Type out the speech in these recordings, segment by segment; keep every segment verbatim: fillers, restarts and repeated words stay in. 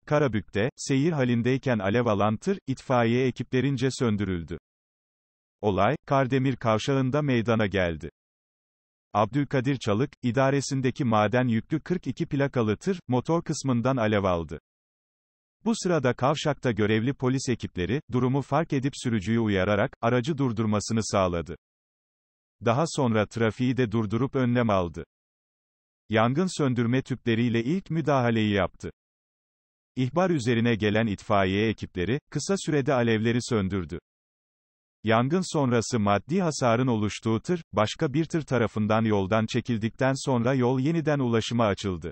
Karabük'te, seyir halindeyken alev alan tır, itfaiye ekiplerince söndürüldü. Olay, Kardemir kavşağında meydana geldi. Abdülkadir Çalık, idaresindeki maden yüklü kırk iki plakalı tır, motor kısmından alev aldı. Bu sırada kavşakta görevli polis ekipleri, durumu fark edip sürücüyü uyararak, aracı durdurmasını sağladı. Daha sonra trafiği de durdurup önlem aldı. Yangın söndürme tüpleriyle ilk müdahaleyi yaptı. İhbar üzerine gelen itfaiye ekipleri, kısa sürede alevleri söndürdü. Yangın sonrası maddi hasarın oluştuğu tır, başka bir tır tarafından yoldan çekildikten sonra yol yeniden ulaşıma açıldı.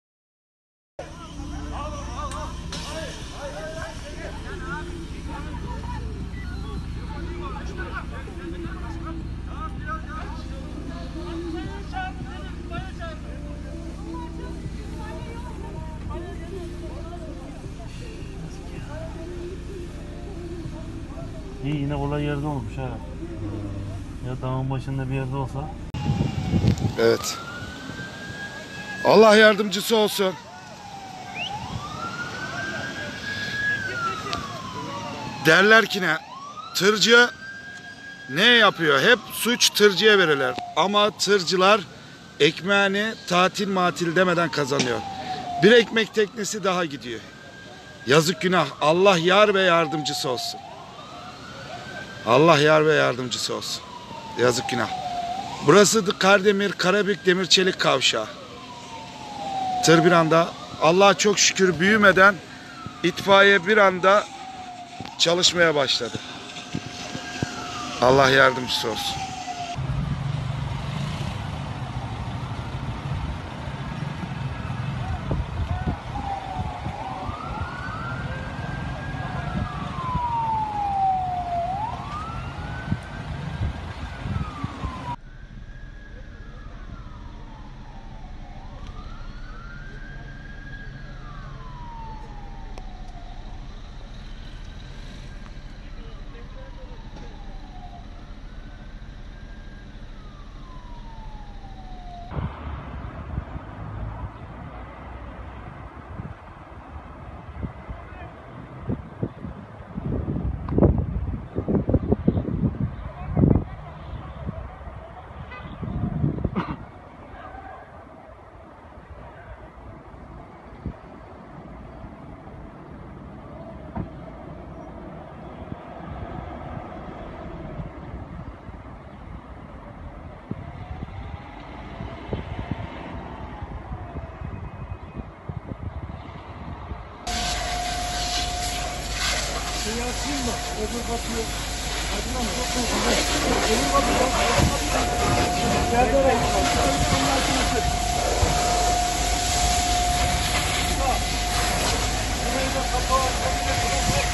İyi, yine olay yerde olmuş ha. Ya dağın başında bir yerde olsa. Evet. Allah yardımcısı olsun. Derler ki ne? Tırcı ne yapıyor? Hep suç tırcıya verirler. Ama tırcılar ekmeğini tatil matil demeden kazanıyor. Bir ekmek teknesi daha gidiyor. Yazık günah. Allah yar ve yardımcısı olsun. Allah yar ve yardımcısı olsun. Yazık günah. Burası Kardemir, Karabük Demir Çelik Kavşağı. Tır bir anda, Allah'a çok şükür büyümeden itfaiye bir anda çalışmaya başladı. Allah yardımcısı olsun. Şeyi açayım mı? Öbür kapıyı. Hadi lan çok korkunç. Öbür kapıyı. Nerede var? Onlar kimse. Bak. Burayı da kapağı açabilir.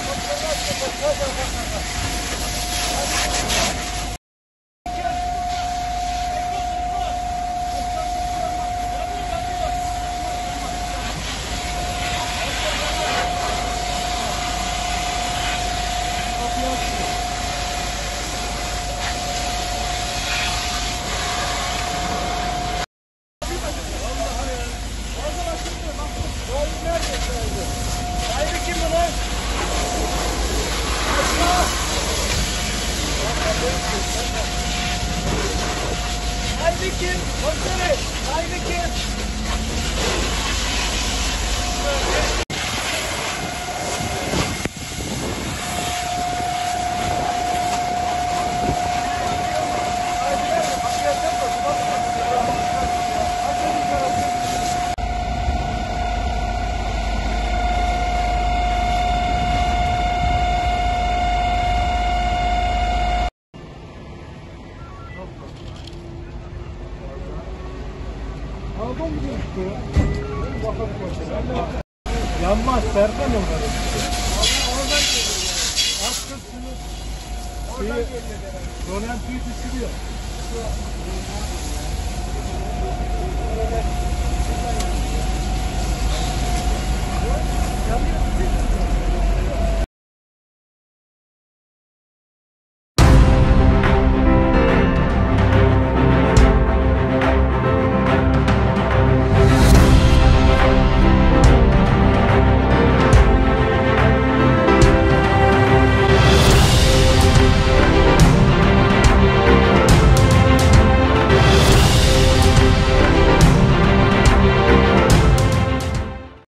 Sahibi kimdi lan? Sahibi kim? Komiserim. Sahibi kim? Aldın mı işte? Yanmaz, Serkan oradan. Oradan geliyor. Askı suyu. Oradan geliyor. Rolantıyı düşürüyor. Şuradan